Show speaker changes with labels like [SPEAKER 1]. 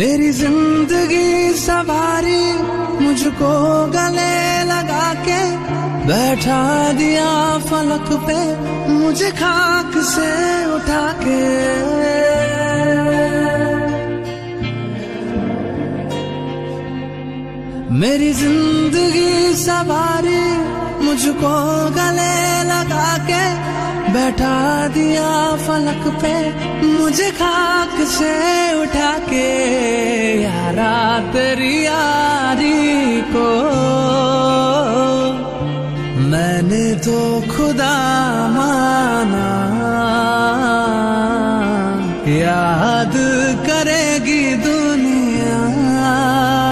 [SPEAKER 1] मेरी जिंदगी सवारी मुझको गले लगा के बैठा दिया फलक पे मुझे खाक से उठा के। मेरी जिंदगी सवारी मुझको गले लगा के बैठा दिया फलक पे मुझे खाक से उठा के। यारा तेरी यारी को मैंने तो खुदा माना, याद